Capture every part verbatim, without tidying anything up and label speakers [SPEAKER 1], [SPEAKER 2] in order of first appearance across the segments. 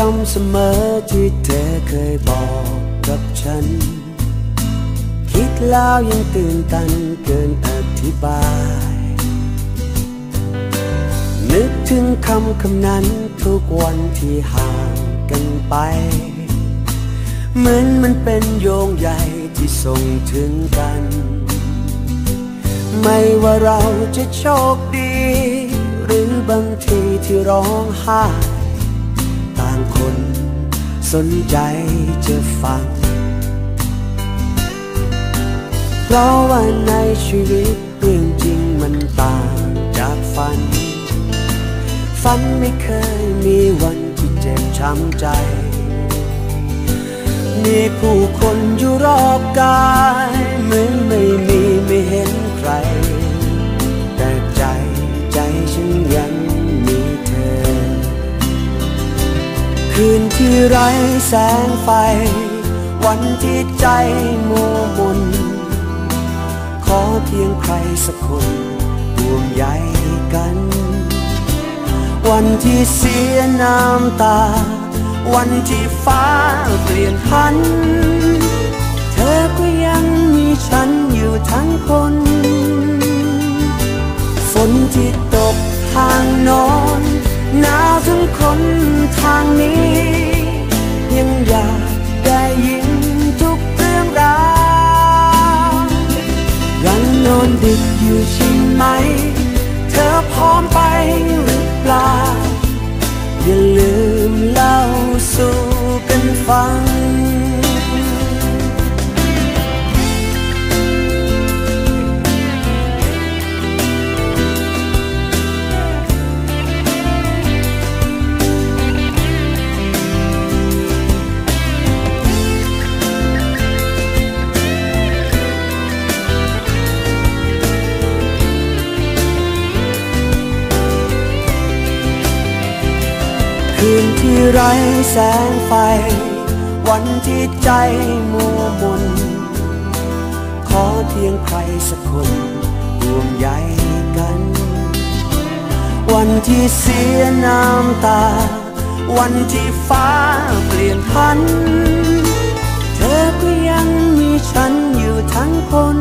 [SPEAKER 1] ำเสมอที่เธอเคยบอกกับฉันคิดแล้วยังตื่นตันเกินอธิบายนึกถึงคำคำนั้นทุกวันที่ห่างกันไปเหมือนมันเป็นโยงใยที่ส่งถึงกันไม่ว่าเราจะโชคดีหรือบางทีที่ร้องไห้ต่างคนสนใจจะฟังเพราะว่าในชีวิตเรื่องจริงมันต่างจากฝันฝันไม่เคยมีวันที่เจ็บช้ำใจมีผู้คนอยู่รอบกายเหมือนไม่มีไม่เห็นใครแต่ใจใจฉันยังมีเธอคืนที่ไร้แสงไฟวันที่ใจมัวมนขอเพียงใครสักคนห่วงใยกันวันที่เสียน้ำตาวันที่ฟ้าเปลี่ยนพันเธอก็ยังมีฉันอยู่ทั้งคนฝนที่ตกทางโน้นหนาวทั้งคนทางนี้ยังอยากได้ยินทุกเรื่องราวยังนอนดึกอยู่ใช่ไหมเธอพร้อมไปหรือเปล่าอย่าลืมเล่าสู่กันฟังคืนที่ไร้แสงไฟวันที่ใจมัวมนขอเพียงใครสักคนห่วงใยกันวันที่เสียน้ำตาวันที่ฟ้าเปลี่ยนพันเธอก็ยังมีฉันอยู่ทั้งคน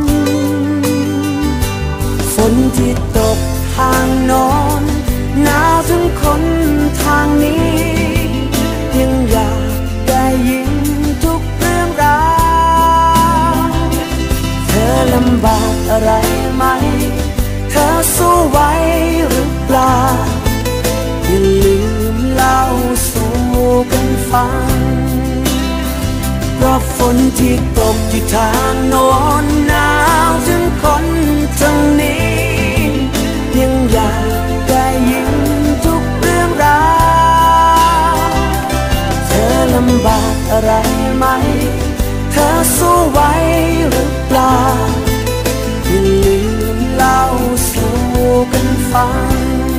[SPEAKER 1] ฝนที่ตกทางโน้นหนาวทั้งคนทางนี้ยังอยากได้ยินทุกเรื่องราวเธอลำบากอะไรไหมเธอสู้ไหวหรือเปล่าอย่าลืมเล่าสู่กันฟังเพราะฝนที่ตกที่ทางโน้นหนาวทั้งคนทางนี้ยังอยากได้ยินทุกเรื่องราวเธอลำบากอะไรไหมเธอสู้ไหวหรือเปล่าอย่าลืมเล่าสู่กันฟัง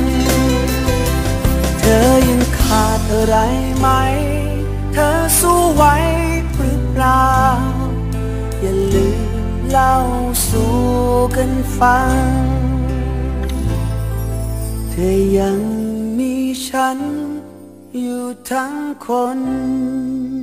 [SPEAKER 1] เธอยังขาดอะไรไหมเธอสู้ไหวหรือเปล่าอย่าลืมเล่าสู่กันฟังเธอยังมีฉันอยู่ทั้งคน